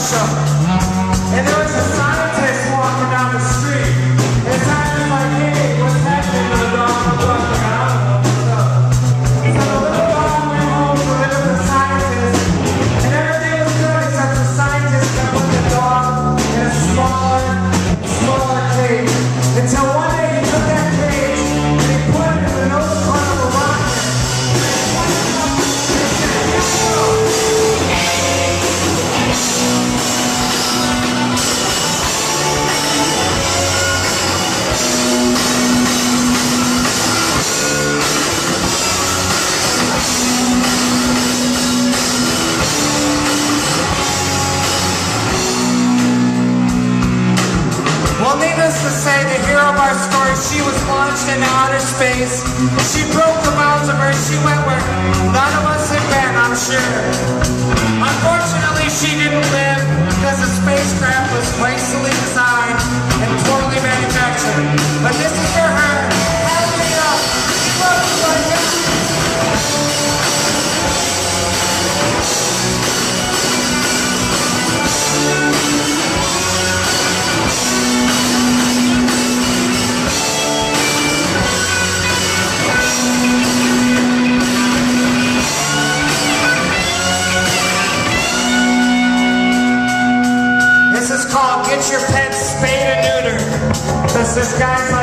commercial. And there was a scientist walking down the street. And the scientist was like, hey, what's happening to the dog? I'm like, I don't know what's up. So the little dog went home to live with the scientist. And everything was good except the scientist kept with the dog in a smaller cage. Until one day he took that cage and he put it in the nose part of a rocket. Well, needless to say, the hero of our story, she was launched into outer space. She broke the bounds of Earth. She went where none of us had been, I'm sure. Unfortunately, she didn't live because the spacecraft was wastefully designed and poorly manufactured. But this is for her. Help me up. She loves you like that. This is called Get Your Pets Spayed and Neutered. This guy's